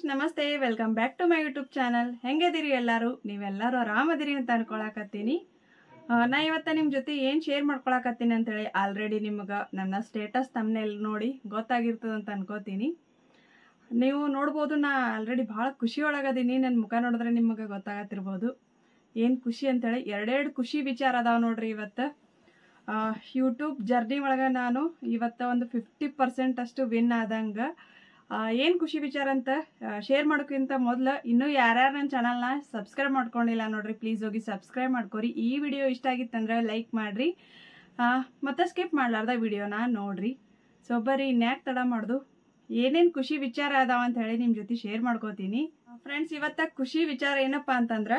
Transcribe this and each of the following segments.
Friends ನಮಸ್ತೆ welcome back to my YouTube channel. ಹೆಂಗದಿರಿ ಎಲ್ಲರೂ? ನೀವೆಲ್ಲರೂ ಆರಾಮದಿರಿ ಅಂತ ಅನ್ಕೊಳಕತ್ತೀನಿ. ನಾ ಇವತ್ತ ನಿಮ್ಮ ಜೊತೆ ಏನು ಶೇರ್ ಮಾಡ್ಕೊಳಕತ್ತೀನಿ ಅಂತೇಳಿ ಆಲ್ರೆಡಿ ನಿಮ್ಗೆ ನನ್ನ ಸ್ಟೇಟಸ್ ತಮ್ಮನೇಲಿ ನೋಡಿ ಗೊತ್ತಾಗಿರ್ತದೆ ಅಂತ ಅನ್ಕೋತೀನಿ. ನೀವು ನೋಡ್ಬೋದು, ನಾ ಆಲ್ರೆಡಿ ಭಾಳ ಖುಷಿ ಒಳಗದೀನಿ. ನನ್ನ ಮುಖ ನೋಡಿದ್ರೆ ನಿಮಗೆ ಗೊತ್ತಾಗತ್ತಿರ್ಬೋದು ಏನು ಖುಷಿ ಅಂತೇಳಿ. ಎರಡೆರಡು ಖುಷಿ ವಿಚಾರ ಅದಾವ ನೋಡ್ರಿ. ಇವತ್ತು ಯೂಟ್ಯೂಬ್ ಜರ್ನಿ ಒಳಗೆ ನಾನು ಇವತ್ತು ಒಂದು 50% ಅಷ್ಟು ವಿನ್ ಆದಂಗೆ. ಏನು ಖುಷಿ ವಿಚಾರ ಅಂತ ಶೇರ್ ಮಾಡೋಕ್ಕಿಂತ ಮೊದಲು ಇನ್ನೂ ಯಾರ್ಯಾರು ನನ್ನ ಚಾನಲ್ನ ಸಬ್ಸ್ಕ್ರೈಬ್ ಮಾಡ್ಕೊಂಡಿಲ್ಲ ನೋಡ್ರಿ, ಪ್ಲೀಸ್ ಹೋಗಿ ಸಬ್ಸ್ಕ್ರೈಬ್ ಮಾಡ್ಕೊರಿ. ಈ ವಿಡಿಯೋ ಇಷ್ಟ ಆಗಿತ್ತಂದ್ರೆ ಲೈಕ್ ಮಾಡಿರಿ, ಮತ್ತು ಸ್ಕಿಪ್ ಮಾಡಲಾರ್ದ ವಿಡಿಯೋನ ನೋಡ್ರಿ. ಸೊ ಬರ್ರಿ ಇನ್ಯಾಕೆ ತಡ ಮಾಡೋದು, ಏನೇನು ಖುಷಿ ವಿಚಾರ ಅದಾವ ಅಂತ ಹೇಳಿ ನಿಮ್ಮ ಜೊತೆ ಶೇರ್ ಮಾಡ್ಕೋತೀನಿ. ಫ್ರೆಂಡ್ಸ್, ಇವತ್ತ ಖುಷಿ ವಿಚಾರ ಏನಪ್ಪ ಅಂತಂದ್ರೆ,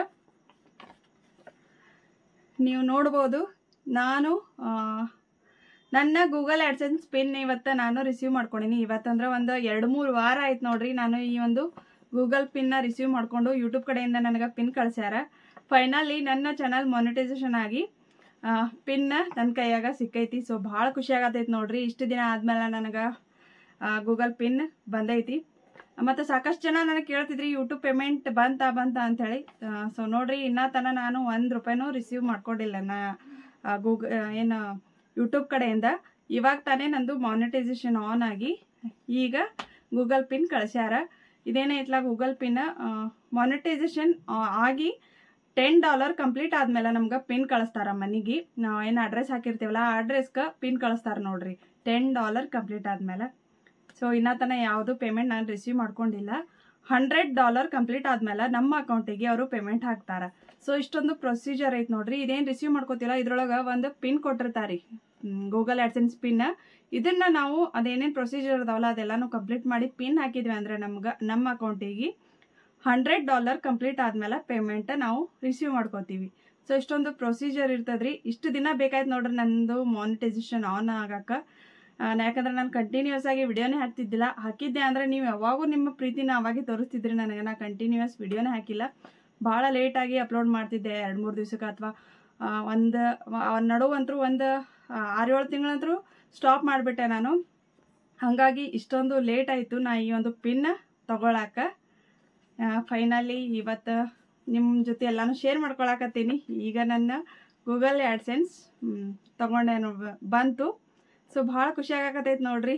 ನೀವು ನೋಡ್ಬೋದು, ನಾನು ನನ್ನ ಗೂಗಲ್ ಆಡ್ಸೆನ್ಸ್ ಪಿನ್ ಇವತ್ತು ನಾನು ರಿಸೀವ್ ಮಾಡ್ಕೊಂಡಿನಿ. ಇವತ್ತಂದ್ರೆ ಒಂದು 2-3 ವಾರ ಆಯ್ತು ನೋಡ್ರಿ, ನಾನು ಈ ಒಂದು ಗೂಗಲ್ ಪಿನ್ನ ರಿಸೀವ್ ಮಾಡಿಕೊಂಡು ಯೂಟ್ಯೂಬ್ ಕಡೆಯಿಂದ ನನಗೆ ಪಿನ್ ಕಳಿಸ್ಯಾರ. ಫೈನಲಿ ನನ್ನ ಚಾನಲ್ ಮಾನಿಟೈಸೇಷನ್ ಆಗಿ ಪಿನ್ ನನ್ನ ಕೈಯಾಗ ಸಿಕ್ಕೈತಿ. ಸೊ ಭಾಳ ಖುಷಿ ಆಗತೈತಿ ನೋಡ್ರಿ. ಇಷ್ಟು ದಿನ ಆದ್ಮೇಲೆ ನನಗೆ ಗೂಗಲ್ ಪಿನ್ ಬಂದೈತಿ. ಮತ್ತು ಸಾಕಷ್ಟು ಜನ ನನಗೆ ಕೇಳ್ತಿದ್ರಿ ಯೂಟ್ಯೂಬ್ ಪೇಮೆಂಟ್ ಬಂತ ಅಂಥೇಳಿ. ಸೊ ನೋಡ್ರಿ, ಇನ್ನೂ ತನಕ ನಾನು 1 ರೂಪಾಯಿನೂ ರಿಸೀವ್ ಮಾಡ್ಕೊಂಡಿಲ್ಲ ನಾ ಏನು ಯೂಟ್ಯೂಬ್ ಕಡೆಯಿಂದ. ಇವಾಗ ತಾನೇ ನಂದು ಮಾನಿಟೈಸೇಷನ್ ಆನ್ ಆಗಿ ಈಗ ಗೂಗಲ್ ಪಿನ್ ಕಳಿಸ್ಯಾರ. ಇದೇನೈತಲ್ಲ ಗೂಗಲ್ ಪಿನ್ ಮಾನಿಟೈಸೇಷನ್ ಆಗಿ $10 ಕಂಪ್ಲೀಟ್ ಆದ್ಮೇಲೆ ನಮ್ಗೆ ಪಿನ್ ಕಳಿಸ್ತಾರ ಮನೆಗೆ. ನಾವು ಏನು ಅಡ್ರೆಸ್ ಹಾಕಿರ್ತೀವಲ್ಲ ಆ ಅಡ್ರೆಸ್ಗೆ ಪಿನ್ ಕಳಿಸ್ತಾರ ನೋಡ್ರಿ, $10 ಕಂಪ್ಲೀಟ್ ಆದ್ಮೇಲೆ. ಸೊ ಇನ್ನೂ ತನಕ ಯಾವುದು ಪೇಮೆಂಟ್ ನಾನು ರಿಸೀವ್ ಮಾಡ್ಕೊಂಡಿಲ್ಲ. $100 ಕಂಪ್ಲೀಟ್ ಆದ್ಮೇಲೆ ನಮ್ಮ ಅಕೌಂಟಿಗೆ ಅವರು ಪೇಮೆಂಟ್ ಹಾಕ್ತಾರ. ಸೊ ಇಷ್ಟೊಂದು ಪ್ರೊಸೀಜರ್ ಐತೆ ನೋಡ್ರಿ. ಇದೇನು ರಿಸೀವ್ ಮಾಡ್ಕೋತಿಲ್ಲ, ಇದ್ರೊಳಗೆ ಒಂದು ಪಿನ್ ಕೊಟ್ಟಿರ್ತಾರೆ, ಗೂಗಲ್ ಆಡ್ಸೆನ್ಸ್ ಪಿನ್. ಇದನ್ನ ನಾವು ಅದೇನೇನು ಪ್ರೊಸೀಜರ್ ಅದಾವಲ್ಲ ಅದೆಲ್ಲಾನು ಕಂಪ್ಲೀಟ್ ಮಾಡಿ ಪಿನ್ ಹಾಕಿದ್ವಿ ಅಂದ್ರೆ ನಮ್ಮ ಅಕೌಂಟಿಗೆ $100 ಕಂಪ್ಲೀಟ್ ಆದ್ಮೇಲೆ ಪೇಮೆಂಟ್ ನಾವು ರಿಸೀವ್ ಮಾಡ್ಕೋತೀವಿ. ಸೊ ಇಷ್ಟೊಂದು ಪ್ರೊಸೀಜರ್ ಇರ್ತದ್ರಿ. ಇಷ್ಟು ದಿನ ಬೇಕಾಯ್ತು ನೋಡ್ರಿ ನಂದು ಮಾನಿಟೈಸೇಷನ್ ಆನ್ ಆಗಕ್ಕೆ. ಯಾಕಂದ್ರೆ ನಾನು ಕಂಟಿನ್ಯೂಸ್ ಆಗಿ ವಿಡಿಯೋನೇ ಹಾಕ್ತಿದ್ದಿಲ್ಲ. ಹಾಕಿದ್ದೆ ಅಂದರೆ ನೀವು ಯಾವಾಗೂ ನಿಮ್ಮ ಪ್ರೀತಿನ ಅವಾಗೆ ತೋರಿಸ್ತಿದ್ರಿ ನನಗೆ. ನಾ ಕಂಟಿನ್ಯೂಸ್ ವಿಡಿಯೋನೇ ಹಾಕಿಲ್ಲ, ಭಾಳ ಲೇಟಾಗಿ ಅಪ್ಲೋಡ್ ಮಾಡ್ತಿದ್ದೆ. 2-3 ದಿವಸಕ್ಕೆ ಅಥವಾ ನಡುವಂತರೂ ಒಂದು 6-7 ತಿಂಗಳಂತರೂ ಸ್ಟಾಪ್ ಮಾಡಿಬಿಟ್ಟೆ ನಾನು. ಹಾಗಾಗಿ ಇಷ್ಟೊಂದು ಲೇಟ್ ಆಯಿತು ನಾ ಈ ಒಂದು ಪಿನ್ ತಗೊಳಕ್ಕೆ. ಫೈನಲಿ ಇವತ್ತು ನಿಮ್ಮ ಜೊತೆ ಎಲ್ಲನೂ ಶೇರ್ ಮಾಡ್ಕೊಳಕತ್ತೀನಿ. ಈಗ ನನ್ನ ಗೂಗಲ್ ಆಡ್ಸೆನ್ಸ್ ತಗೊಂಡೇನು ಬಂತು. ಸೊ ಭಾಳ ಖುಷಿ ಆಗಕತ್ತೈತೆ ನೋಡ್ರಿ.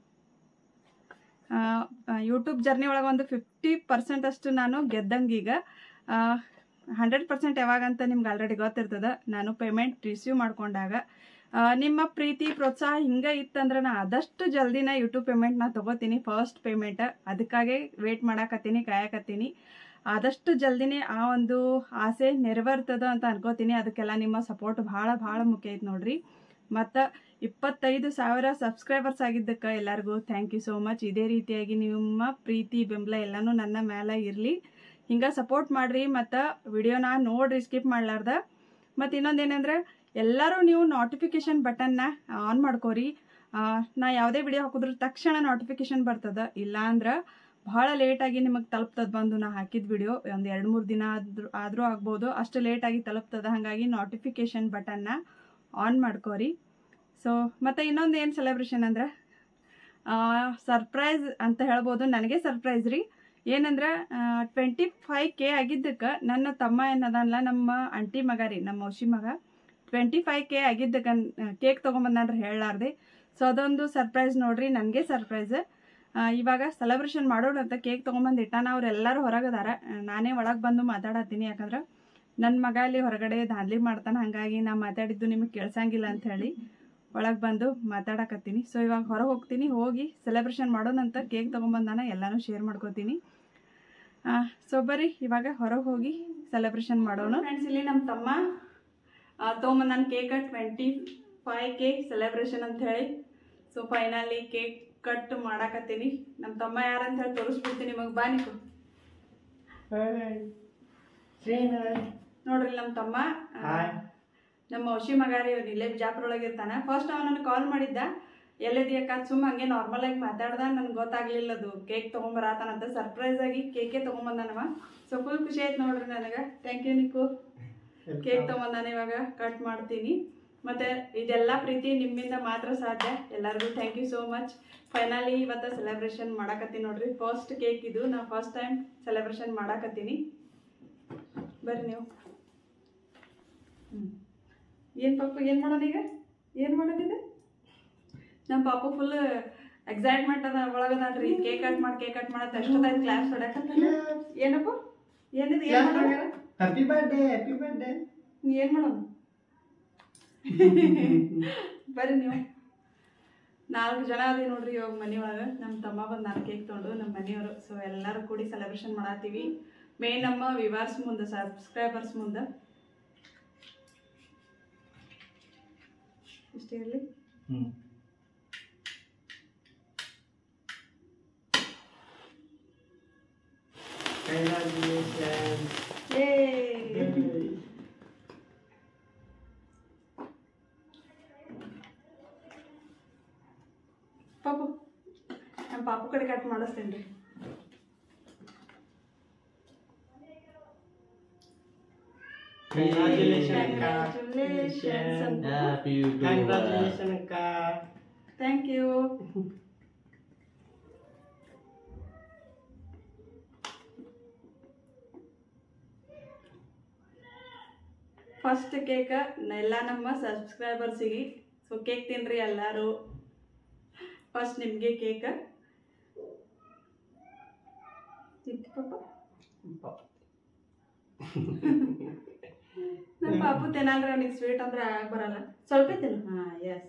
ಯೂಟ್ಯೂಬ್ ಜರ್ನಿ ಒಳಗೆ ಒಂದು 50% ಅಷ್ಟು ನಾನು ಗೆದ್ದಂಗೆ. ಈಗ 100% ಯಾವಾಗಂತ ನಿಮ್ಗೆ ಆಲ್ರೆಡಿ ಗೊತ್ತಿರ್ತದೆ. ನಾನು ಪೇಮೆಂಟ್ ರಿಸೀವ್ ಮಾಡ್ಕೊಂಡಾಗ ನಿಮ್ಮ ಪ್ರೀತಿ ಪ್ರೋತ್ಸಾಹ ಹಿಂಗೆ ಇತ್ತಂದ್ರೆ ನಾ ಆದಷ್ಟು ಜಲ್ದಿನ ಯೂಟ್ಯೂಬ್ ಪೇಮೆಂಟ್ನ ತೊಗೋತೀನಿ, ಫಸ್ಟ್ ಪೇಮೆಂಟ್. ಅದಕ್ಕಾಗೆ ವೇಟ್ ಮಾಡಾಕತ್ತೀನಿ, ಕಾಯಕತ್ತೀನಿ. ಆದಷ್ಟು ಜಲ್ದಿನೇ ಆ ಒಂದು ಆಸೆ ನೆರವೇರ್ತದ ಅಂತ ಅನ್ಕೋತೀನಿ. ಅದಕ್ಕೆಲ್ಲ ನಿಮ್ಮ ಸಪೋರ್ಟ್ ಭಾಳ ಭಾಳ ಮುಖ್ಯ ಐತೆ ನೋಡ್ರಿ. ಮತ್ತು 25,000 ಸಬ್ಸ್ಕ್ರೈಬರ್ಸ್ ಆಗಿದ್ದಕ್ಕೆ ಎಲ್ಲರಿಗೂ ಥ್ಯಾಂಕ್ ಯು ಸೋ ಮಚ್. ಇದೇ ರೀತಿಯಾಗಿ ನಿಮ್ಮ ಪ್ರೀತಿ ಬೆಂಬಲ ಎಲ್ಲನೂ ನನ್ನ ಮೇಲೆ ಇರಲಿ. ಹಿಂಗೆ ಸಪೋರ್ಟ್ ಮಾಡಿರಿ ಮತ್ತು ವಿಡಿಯೋನ ನೋಡ್ರಿ, ಸ್ಕಿಪ್ ಮಾಡಲಾರ್ದ. ಮತ್ತು ಇನ್ನೊಂದೇನೆಂದ್ರೆ, ಎಲ್ಲರೂ ನೀವು ನೋಟಿಫಿಕೇಷನ್ ಬಟನ್ನ ಆನ್ ಮಾಡ್ಕೋರಿ. ನಾ ಯಾವುದೇ ವಿಡಿಯೋ ಹಾಕಿದ್ರೂ ತಕ್ಷಣ ನೋಟಿಫಿಕೇಷನ್ ಬರ್ತದೆ. ಇಲ್ಲಾಂದ್ರೆ ಭಾಳ ಲೇಟಾಗಿ ನಿಮಗೆ ತಲುಪ್ತದೆ ಬಂದು ನಾ ಹಾಕಿದ ವಿಡಿಯೋ. ಒಂದು 2-3 ದಿನ ಆದರೂ ಆಗ್ಬೋದು, ಅಷ್ಟು ಲೇಟಾಗಿ ತಲುಪ್ತದೆ. ಹಾಗಾಗಿ ನೋಟಿಫಿಕೇಷನ್ ಬಟನ್ನ ಆನ್ ಮಾಡ್ಕೋರಿ. ಸೊ ಮತ್ತು ಇನ್ನೊಂದು ಏನು ಸೆಲೆಬ್ರೇಷನ್ ಅಂದ್ರೆ, ಸರ್ಪ್ರೈಸ್ ಅಂತ ಹೇಳ್ಬೋದು. ನನಗೆ ಸರ್ಪ್ರೈಸ್ ರೀ. ಏನಂದ್ರೆ 25K ಆಗಿದ್ದಕ್ಕೆ ನನ್ನ ತಮ್ಮ ಏನದಲ್ಲ, ನಮ್ಮ ಆಂಟಿ ಮಗ ರೀ, ನಮ್ಮ ಔಷಿ ಮಗ 25K ಆಗಿದ್ದಕ್ಕೆ ಕೇಕ್ ತೊಗೊಂಬಂದ್ರಿ ಹೇಳಲಾರ್ದೆ. ಸೊ ಅದೊಂದು ಸರ್ಪ್ರೈಸ್ ನೋಡ್ರಿ, ನನಗೆ ಸರ್ಪ್ರೈಸ್. ಇವಾಗ ಸೆಲೆಬ್ರೇಷನ್ ಮಾಡೋಣ ಅಂತ ಕೇಕ್ ತೊಗೊಂಬಂದು ಇಟ್ಟಾನ. ಅವರೆಲ್ಲರೂ ಹೊರಗದಾರ, ನಾನೇ ಒಳಗೆ ಬಂದು ಮಾತಾಡತ್ತೀನಿ. ಯಾಕಂದ್ರೆ ನನ್ನ ಮಗ ಅಲ್ಲಿ ಹೊರಗಡೆ ದಾಂದ್ಲಿ ಮಾಡ್ತಾನೆ, ಹಾಗಾಗಿ ನಾ ಮಾತಾಡಿದ್ದು ನಿಮಗೆ ಕೇಳ್ಸಂಗಿಲ್ಲ ಅಂತ ಹೇಳಿ ಒಳಗೆ ಬಂದು ಮಾತಾಡಕತ್ತೀನಿ. ಸೊ ಇವಾಗ ಹೊರಗೆ ಹೋಗ್ತೀನಿ, ಹೋಗಿ ಸೆಲೆಬ್ರೇಷನ್ ಮಾಡೋಣಂತ ಕೇಕ್ ತೊಗೊಂಬಂದಾನ, ಎಲ್ಲನೂ ಶೇರ್ ಮಾಡ್ಕೋತೀನಿ. ಸೊ ಬರ್ರಿ ಇವಾಗ ಹೊರಗೆ ಹೋಗಿ ಸೆಲೆಬ್ರೇಷನ್ ಮಾಡೋಣ. ಫ್ರೆಂಡ್ಸ್, ಇಲ್ಲಿ ನಮ್ಮ ತಮ್ಮ ತೊಗೊಂಬಂದಾನ ಕೇಕ್ 25K ಸೆಲೆಬ್ರೇಷನ್ ಅಂತ ಹೇಳಿ. ಸೊ ಫೈನಲಿ ಕೇಕ್ ಕಟ್ ಮಾಡಾಕತ್ತೀನಿ. ನಮ್ಮ ತಮ್ಮ ಯಾರಂತ ಹೇಳಿ ತೋರಿಸ್ಬಿಡ್ತೀನಿ ನಿಮಗೆ. ಬಾ ನಿಕು ನೋಡ್ರಿ, ನಮ್ಮ ತಮ್ಮ ನಮ್ಮ ಔಷಿ ಮಗ ರೀ. ಇವ್ನು ಇಲ್ಲೇ ಬಿಜಾಪುರೊಳಗೆ ಇರ್ತಾನೆ. ಫಸ್ಟ್ ಅವ್ನು ನನಗೆ ಕಾಲ್ ಮಾಡಿದ್ದ, ಎಲ್ಲಿದೆಯಕ್ಕ ಸುಮ್ಮ ಹಂಗೆ ನಾರ್ಮಲ್ ಆಗಿ ಮಾತಾಡ್ದ. ನನಗೆ ಗೊತ್ತಾಗ್ಲಿಲ್ಲ ಅದು ಕೇಕ್ ತೊಗೊಂಬರತಾನಂತ. ಸರ್ಪ್ರೈಸ್ ಆಗಿ ಕೇಕೆ ತೊಗೊಂಬಂದಾನವ. ಸೊ ಫುಲ್ ಖುಷಿ ಆಯ್ತು ನೋಡ್ರಿ ನನಗೆ. Thank you Niku. ಕೇಕ್ ತೊಗೊಂಬಂದಾನ, ಇವಾಗ ಕಟ್ ಮಾಡ್ತೀನಿ. ಮತ್ತು ಇದೆಲ್ಲ ಪ್ರೀತಿ ನಿಮ್ಮಿಂದ ಮಾತ್ರ ಸಾಧ್ಯ. ಎಲ್ಲರಿಗೂ thank you so much. Finally ಇವತ್ತು ಸೆಲೆಬ್ರೇಷನ್ ಮಾಡಾಕತ್ತೀನಿ ನೋಡ್ರಿ. ಫಸ್ಟ್ ಕೇಕ್ ಇದು, ನಾ ಫಸ್ಟ್ ಟೈಮ್ ಸೆಲೆಬ್ರೇಷನ್ ಮಾಡಾಕತ್ತೀನಿ. ಬರ್ರಿ ನೀವು. ಏನು ಪಾಪು, ಏನು ಮಾಡೋಣ ಈಗ, ಏನು ಮಾಡೋದಿದೆ? ನಮ್ಮ ಪಾಪು ಫುಲ್ ಎಕ್ಸೈಟ್ಮೆಂಟ್ ಅದ ಒಳಗದಾನ್ರಿ. ಕೇಕ್ ಕಟ್ ಮಾಡತ್ತೆ ಎಷ್ಟೊತ್ತಾಯ್ತು ಕ್ಲಾಸ್ ಹೊಡ್ಯಾಕತ್ತಾನ. ಏನಪ್ಪ ಏನಿದೆ, ಏನು ಮಾಡೋಣ? ಹ್ಯಾಪಿ ಬರ್ಡೇ ಏನು ಮಾಡೋಣ? ಬರ್ರಿ ನೀವು. 4 ಜನ ಅದೇ ನೋಡ್ರಿ ಇವಾಗ ಮನೆಯೊಳಗೆ. ನಮ್ಮ ತಮ್ಮ ಬಂದು 4 ಕೇಕ್ ತೊಗೊಂಡು ನಮ್ಮ ಮನೆಯವರು. ಸೊ ಎಲ್ಲರೂ ಕೂಡಿ ಸೆಲೆಬ್ರೇಷನ್ ಮಾಡತ್ತೀವಿ. ಮೇನ್ ನಮ್ಮ ವಿವರ್ಸ್ ಮುಂದೆ, ಸಬ್ಸ್ಕ್ರೈಬರ್ಸ್ ಮುಂದೆ. ಇಷ್ಟೇ ಇರಲಿ. ಪಾಪು, ನಮ್ಮ ಪಾಪು ಕಡೆ ಕಟ್ ಮಾಡಿಸ್ತೇನೆ ರೀ. Congratulations ಅಕ್ಕ. Thank you. ಫಸ್ಟ್ ಕೇಕ್ ಎಲ್ಲ ನಮ್ಮ ಸಬ್ಸ್ಕ್ರೈಬರ್ಸಿಗೆ. ಸೊ ಕೇಕ್ ತಿನ್ರಿ ಎಲ್ಲರೂ. ಫಸ್ಟ್ ನಿಮಗೆ ಕೇಕ್. ನಮ್ಮ ಪಾಪು ತಿನ್ನಲ್ರಿ, ಅವನಿಗೆ ಸ್ವೀಟ್ ಅಂದ್ರೆ ಆಗ ಬರಲ್ಲ. ಸ್ವಲ್ಪ ತಿನ್ನು. ಹಾಂ, ಎಸ್.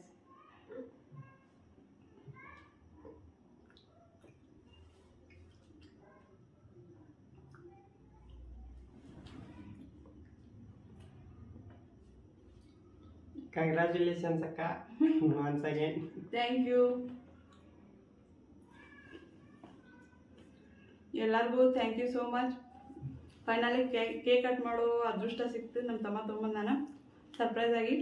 Congratulations ಅಕ್ಕ, once again. Thank you. ಎಲ್ಲರಿಗೂ thank you so much. Finally cake cut ಮಾಡೋ ಅದೃಷ್ಟ ಸಿಕ್ತು. ನಮ್ಮ ತಮ್ಮ ತೊಗೊಂಬಂದಾನ ಸರ್ಪ್ರೈಸ್ ಆಗಿ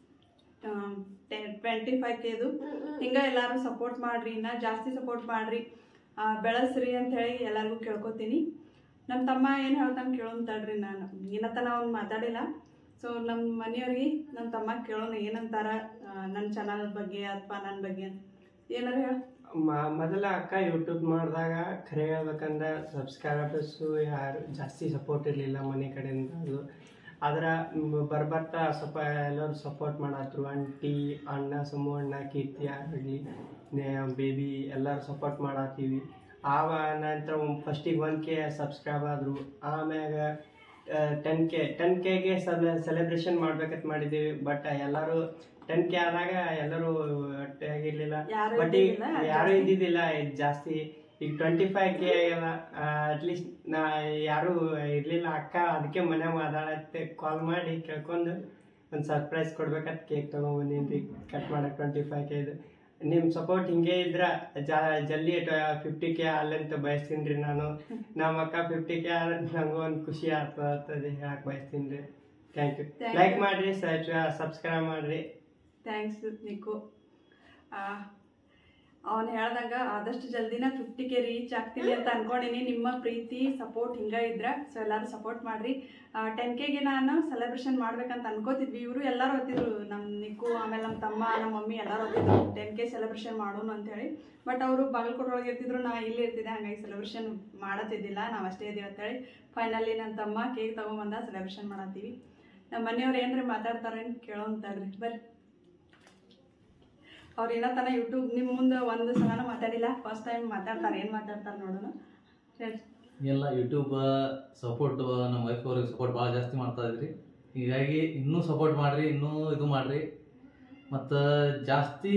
25Kದು. ಹಿಂಗೆ ಎಲ್ಲರೂ ಸಪೋರ್ಟ್ ಮಾಡಿರಿ, ಇನ್ನೂ ಜಾಸ್ತಿ ಸಪೋರ್ಟ್ ಮಾಡಿರಿ, ಬೆಳೆಸ್ರಿ ಅಂಥೇಳಿ ಎಲ್ಲರಿಗೂ ಕೇಳ್ಕೊತೀನಿ. ನಮ್ಮ ತಮ್ಮ ಏನು ಹೇಳ್ತಾನೆ ಕೇಳೋಂತಾಡ್ರಿ. ನಾನು ಇನ್ನತನ ಅವ್ನು ಮಾತಾಡಿಲ್ಲ. ಸೊ ನಮ್ಮ ಮನೆಯವ್ರಿಗೆ ನಮ್ಮ ತಮ್ಮ ಕೇಳೋಣ ಏನಂತಾರ ನನ್ನ ಚಾನಲ್ ಬಗ್ಗೆ ಅಥವಾ ನನ್ನ ಬಗ್ಗೆ ಅಂತ. ಏನಾರು ಹೇಳ. ಮೊದಲ ಅಕ್ಕ ಯೂಟ್ಯೂಬ್ ಮಾಡಿದಾಗ ಖರೆ ಹೇಳ್ಬೇಕಂದ್ರೆ ಸಬ್ಸ್ಕ್ರೈಬರ್ಸು ಯಾರು ಜಾಸ್ತಿ ಸಪೋರ್ಟ್ ಇರಲಿಲ್ಲ ಮನೆ ಕಡೆಯಿಂದ. ಅದು ಆದ್ರೆ ಬರ್ಬರ್ತಾ ಸ್ವಲ್ಪ ಎಲ್ಲರೂ ಸಪೋರ್ಟ್ ಮಾಡತ್ರು. ಆಂಟಿ, ಅಣ್ಣ, ಸಮೂ ಅಣ್ಣ, ಕೀರ್ತಿ ಆಗಲಿ, ಬೇಬಿ ಎಲ್ಲರೂ ಸಪೋರ್ಟ್ ಮಾಡತ್ತೀವಿ. ಆವ ನಂತರ ಫಸ್ಟಿಗೆ 1K ಸಬ್ಸ್ಕ್ರೈಬ್ ಆದರು. ಆಮ್ಯಾಗ 10Kಗೆ ಸೆಲೆಬ್ರೇಷನ್ ಮಾಡ್ಬೇಕಂತ ಮಾಡಿದ್ದೀವಿ. ಬಟ್ ಎಲ್ಲರೂ 10K ಆದಾಗ ಎಲ್ಲರೂ ಒಟ್ಟಾಗಿರ್ಲಿಲ್ಲ. ಬಟ್ ಈಗ ಯಾರು ಇದ್ದಿದ್ದಿಲ್ಲ ಜಾಸ್ತಿ. ಈಗ 25K ಆಗಲ್ಲ. ಅಟ್ಲೀಸ್ಟ್ ಯಾರು ಇರ್ಲಿಲ್ಲ ಅಕ್ಕ. ಅದಕ್ಕೆ ಮನೆ ಮಾತಾಡತ್ತೆ ಕಾಲ್ ಮಾಡಿ ಕೇಳ್ಕೊಂಡು ಒಂದು ಸರ್ಪ್ರೈಸ್ ಕೊಡ್ಬೇಕಂತ ಕೇಕ್ ತೊಗೊಂಬಂದಿನಿ ಕಟ್ ಮಾಡಕ್ಕೆ 25Kದು. ನಿಮ್ಮ ಸಪೋರ್ಟ್ ಹಿಂಗೆ ಇದ್ರೆ ಜಲ್ದಿ 50K ಅಲ್ಲಂತ ಬಯಸ್ತೀನಿ ರೀ ನಾನು. ನಮ್ಮ ಅಕ್ಕ 50K ನಂಗೂ ಒಂದು ಖುಷಿ ಆಗ್ತದೆ ಹೇಳಕ್ಕೆ ಬಯಸ್ತೀನಿ ರೀ. Thank you. ಲೈಕ್ ಮಾಡಿರಿ, ಸಬ್ಸ್ಕ್ರೈಬ್ ಮಾಡಿರಿ. ಥ್ಯಾಂಕ್ಸ್ ನಿಕ್ಕು. ಅವನು ಹೇಳ್ದಂಗ ಆದಷ್ಟು ಜಲ್ದಿನ 50K ರೀಚ್ ಆಗ್ತೀನಿ ಅಂತ ಅನ್ಕೊಂಡಿನಿ. ನಿಮ್ಮ ಪ್ರೀತಿ ಸಪೋರ್ಟ್ ಹಿಂಗೆ ಇದ್ರೆ ಸೊ ಎಲ್ಲರೂ ಸಪೋರ್ಟ್ ಮಾಡಿರಿ. 10Kಗೆ ನಾನು ಸೆಲೆಬ್ರೇಷನ್ ಮಾಡ್ಬೇಕಂತ ಅನ್ಕೋತಿದ್ವಿ. ಇವರು ಎಲ್ಲರೂ ಓದ್ತಿದ್ರು, ನಮ್ಮ ನಿಕ್ಕು, ಆಮೇಲೆ ನಮ್ಮ ತಮ್ಮ, ನಮ್ಮ ಮಮ್ಮಿ ಎಲ್ಲರೂ ಓದ್ತಿದ್ರು 10K ಸೆಲೆಬ್ರೇಷನ್ ಮಾಡೋಣ ಅಂತೇಳಿ. ಬಟ್ ಅವರು ಬಾಗಲಕೋಟೆಯೊಳಗೆ ಇರ್ತಿದ್ರು, ನಾ ಇಲ್ಲಿ ಇರ್ತಿದ್ದೆ. ಹಾಗಾಗಿ ಸೆಲೆಬ್ರೇಷನ್ ಮಾಡತ್ತಿದ್ದಿಲ್ಲ, ನಾವು ಅಷ್ಟೇ ಇದೀವಿ ಅಂತೇಳಿ. ಫೈನಲಿ ನನ್ನ ತಮ್ಮ ಕೇಕ್ ತೊಗೊಂಬಂದ ಸೆಲೆಬ್ರೇಷನ್ ಮಾಡತ್ತೀವಿ. ನಮ್ಮ ಮನೆಯವ್ರು ಏನ್ರಿ ಮಾತಾಡ್ತಾರೇನು ಕೇಳೋಂತಾರ್ರಿ. ಬರ್ರಿ. ಅವ್ರು ಏನತ್ತಾನ ಯೂಟ್ಯೂಬ್ ನಿಮ್ಮ ಮುಂದೆ ಒಂದು ಸಲನ ಮಾತಾಡಿಲ್ಲ, ಫಸ್ಟ್ ಟೈಮ್ ಮಾತಾಡ್ತಾರೆ. ಏನು ಮಾತಾಡ್ತಾರೆ ನೋಡೋಣ. ಹೇಳಿ. ಎಲ್ಲ ಯೂಟ್ಯೂಬ್ ಸಪೋರ್ಟ್ ನಮ್ಮ ವೈಫ್ ಅವ್ರಿಗೆ ಸಪೋರ್ಟ್ ಭಾಳ ಜಾಸ್ತಿ ಮಾಡ್ತಾ ಇದ್ರಿ. ಹೀಗಾಗಿ ಇನ್ನೂ ಸಪೋರ್ಟ್ ಮಾಡಿರಿ, ಇನ್ನೂ ಇದು ಮಾಡಿರಿ. ಮತ್ತು ಜಾಸ್ತಿ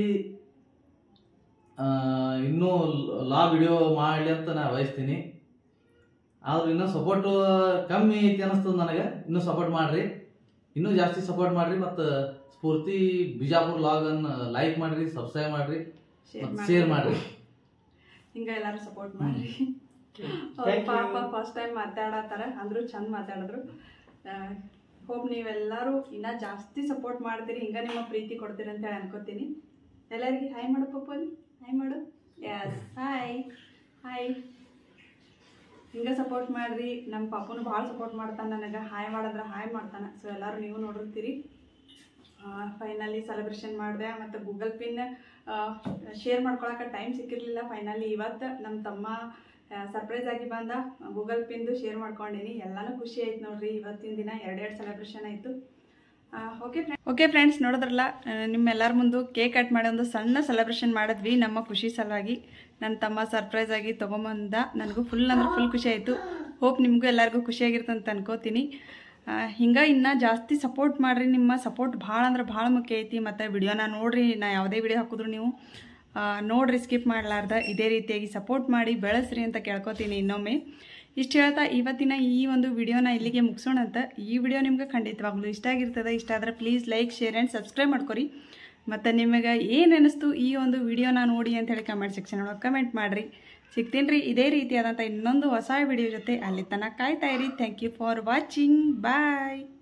ಇನ್ನೂ ವಿಡಿಯೋ ಮಾಡಲಿ ಅಂತ ನಾನು ಬಯಸ್ತೀನಿ. ಆದ್ರೆ ಇನ್ನೂ ಸಪೋರ್ಟು ಕಮ್ಮಿ ಐತಿ ಅನ್ನಿಸ್ತದೆ ನನಗೆ. ಇನ್ನೂ ಸಪೋರ್ಟ್ ಮಾಡಿರಿ, ಇನ್ನೂ ಜಾಸ್ತಿ ಸಪೋರ್ಟ್ ಮಾಡಿರಿ. ಮತ್ತು ಸ್ಫೂರ್ತಿ ಬಿಜಾಪುರ್ ಲಾಗನ್ನು ಲೈಕ್ ಮಾಡಿರಿ, ಸಬ್ಸ್ಕ್ರೈಬ್ ಮಾಡಿರಿ, ಶೇರ್ ಮಾಡಿರಿ. ಹಿಂಗೆ ಎಲ್ಲರೂ ಸಪೋರ್ಟ್ ಮಾಡಿರಿ. ಪಾಪ ಫಸ್ಟ್ ಟೈಮ್ ಮಾತಾಡತ್ತಾರ, ಅಂದರೂ ಚಂದ ಮಾತಾಡಿದ್ರು. ಹೋಪ್ ನೀವೆಲ್ಲರೂ ಇನ್ನೂ ಜಾಸ್ತಿ ಸಪೋರ್ಟ್ ಮಾಡ್ತೀರಿ, ಹಿಂಗೆ ನಿಮ್ಮ ಪ್ರೀತಿ ಕೊಡ್ತೀರಿ ಅಂತೇಳಿ ಅನ್ಕೋತೀನಿ. ಎಲ್ಲರಿಗೆ ಹಾಯ್ ಮಾಡು ಪಪ್ಪಲ್ಲಿ, ಹಾಯ್ ಮಾಡು. Yes, hi hi. ಹಿಂಗೆ ಸಪೋರ್ಟ್ ಮಾಡಿರಿ. ನಮ್ಮ ಪಾಪನು ಭಾಳ ಸಪೋರ್ಟ್ ಮಾಡ್ತಾನೆ ನನಗೆ. ಹಾಯ್ ಮಾಡಿದ್ರೆ ಹಾಯ್ ಮಾಡ್ತಾನೆ. ಸೊ ಎಲ್ಲರೂ ನೀವು ನೋಡಿರ್ತೀರಿ. ಫೈನಲಿ ಸೆಲೆಬ್ರೇಷನ್ ಮಾಡಿದೆ. ಮತ್ತು ಗೂಗಲ್ ಪಿನ್ ಶೇರ್ ಮಾಡ್ಕೊಳಕ್ಕೆ ಟೈಮ್ ಸಿಕ್ಕಿರಲಿಲ್ಲ. ಫೈನಲಿ ಇವತ್ತು ನಮ್ಮ ತಮ್ಮ ಸರ್ಪ್ರೈಸ್ ಆಗಿ ಬಂದ ಗೂಗಲ್ ಪಿನ್ದು ಶೇರ್ ಮಾಡ್ಕೊಂಡಿನಿ. ಎಲ್ಲನೂ ಖುಷಿ ಆಯ್ತು ನೋಡ್ರಿ. ಇವತ್ತಿನ ದಿನ 2 ಸೆಲೆಬ್ರೇಷನ್ ಆಯಿತು. ಓಕೆ ಫ್ರೆಂಡ್ಸ್, ನೋಡಿದ್ರಲ್ಲ, ನಿಮ್ಮೆಲ್ಲರ ಮುಂದೆ ಕೇಕ್ ಕಟ್ ಮಾಡಿ ಒಂದು ಸಣ್ಣ ಸೆಲೆಬ್ರೇಷನ್ ಮಾಡಿದ್ವಿ ನಮ್ಮ ಖುಷಿ ಸಲುವಾಗಿ. ನನ್ನ ತಮ್ಮ ಸರ್ಪ್ರೈಸ್ ಆಗಿ ತೊಗೊಂಬಂದ. ನನಗೂ ಫುಲ್ ಖುಷಿ ಆಯಿತು. ಹೋಪ್ ನಿಮಗೂ ಎಲ್ಲರಿಗೂ ಖುಷಿಯಾಗಿರ್ತಂತ ಅನ್ಕೋತೀನಿ. ಹಿಂಗೆ ಇನ್ನೂ ಜಾಸ್ತಿ ಸಪೋರ್ಟ್ ಮಾಡಿರಿ. ನಿಮ್ಮ ಸಪೋರ್ಟ್ ಭಾಳ ಅಂದ್ರೆ ಭಾಳ ಮುಖ್ಯ ಐತಿ. ಮತ್ತು ವಿಡಿಯೋನ ನೋಡಿರಿ. ನಾ ಯಾವುದೇ ವಿಡಿಯೋ ಹಾಕಿದ್ರು ನೀವು ನೋಡಿರಿ, ಸ್ಕಿಪ್ ಮಾಡಲಾರ್ದ ಇದೇ ರೀತಿಯಾಗಿ ಸಪೋರ್ಟ್ ಮಾಡಿ ಬೆಳೆಸ್ರಿ ಅಂತ ಕೇಳ್ಕೊತೀನಿ ಇನ್ನೊಮ್ಮೆ. ಇಷ್ಟು ಹೇಳ್ತಾ ಇವತ್ತಿನ ಈ ಒಂದು ವಿಡಿಯೋನ ಇಲ್ಲಿಗೆ ಮುಗಿಸೋಣ ಅಂತ. ಈ ವಿಡಿಯೋ ನಿಮ್ಗೆ ಖಂಡಿತವಾಗ್ಲೂ ಇಷ್ಟ ಆಗಿರ್ತದೆ. ಇಷ್ಟ ಆದರೆ please like, share and subscribe ಮಾಡ್ಕೊರಿ. ಮತ್ತು ನಿಮಗೆ ಏನು ಅನ್ನಿಸ್ತು ಈ ಒಂದು ವಿಡಿಯೋನ ನೋಡಿ ಅಂಥೇಳಿ ಕಮೆಂಟ್ ಸೆಕ್ಷನ್ ಒಳಗೆ ಕಮೆಂಟ್ ಮಾಡಿರಿ. ಸಿಗ್ತೀನಿ ರೀ ಇದೇ ರೀತಿಯಾದಂಥ ಇನ್ನೊಂದು ಹೊಸ ವಿಡಿಯೋ ಜೊತೆ. ಅಲ್ಲಿ ತನಕ ಕಾಯ್ತಾ ಇರಿ. Thank you for watching. Bye.